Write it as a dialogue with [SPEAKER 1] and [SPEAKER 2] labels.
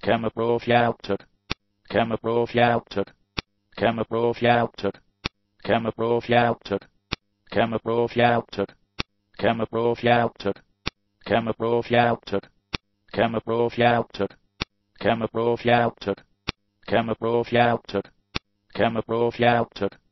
[SPEAKER 1] chemoprophyalctic, chemoprophyalctic, chemoprophyalctic, chemoprophyalctic, chemoprophyalctic, chemoprophyalctic, chemoprophyalctic, chemoprophyalctic, chemoprophyalctic, chemoprophyalctic, chemoprophyalctic.